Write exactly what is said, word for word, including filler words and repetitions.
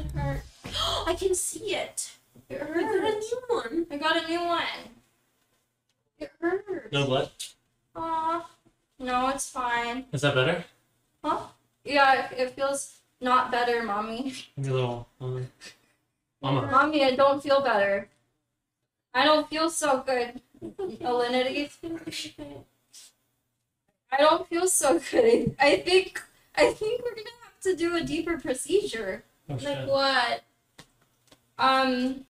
it hurt? I can see it. It I got a hurts. new one. I got a new one. It hurts. No blood? Aw. No, it's fine. Is that better? Huh? Yeah, it, it feels not better, Mommy. Maybe a little. Um, mama. Mommy, I don't feel better. I don't feel so good. Alinity. I don't feel so good. I think I think we're gonna have to do a deeper procedure. Oh, Like shit. what? Um